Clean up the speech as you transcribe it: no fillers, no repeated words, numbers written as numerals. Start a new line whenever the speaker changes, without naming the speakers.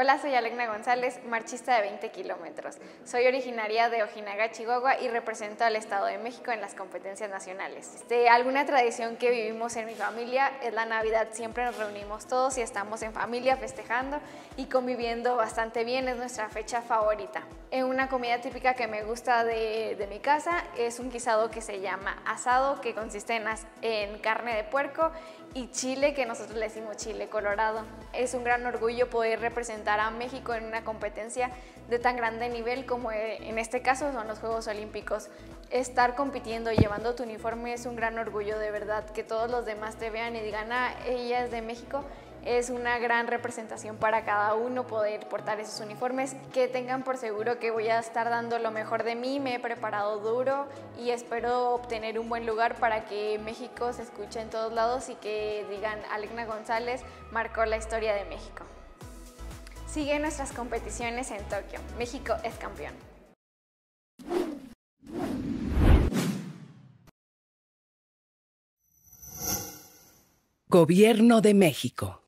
Hola, soy Alegna González, marchista de 20 kilómetros. Soy originaria de Ojinaga, Chihuahua y represento al Estado de México en las competencias nacionales. Alguna tradición que vivimos en mi familia es la Navidad. Siempre nos reunimos todos y estamos en familia festejando y conviviendo bastante bien. Es nuestra fecha favorita. Una comida típica que me gusta de mi casa es un guisado que se llama asado, que consiste en carne de puerco y chile, que nosotros le decimos chile colorado. Es un gran orgullo poder representar a México en una competencia de tan grande nivel como en este caso son los Juegos Olímpicos. Estar compitiendo, llevando tu uniforme es un gran orgullo, de verdad, que todos los demás te vean y digan, ah, ella es de México. Es una gran representación para cada uno poder portar esos uniformes. Que tengan por seguro que voy a estar dando lo mejor de mí. Me he preparado duro y espero obtener un buen lugar para que México se escuche en todos lados y que digan, Alegna González marcó la historia de México. Sigue nuestras competiciones en Tokio. México es campeón.
Gobierno de México.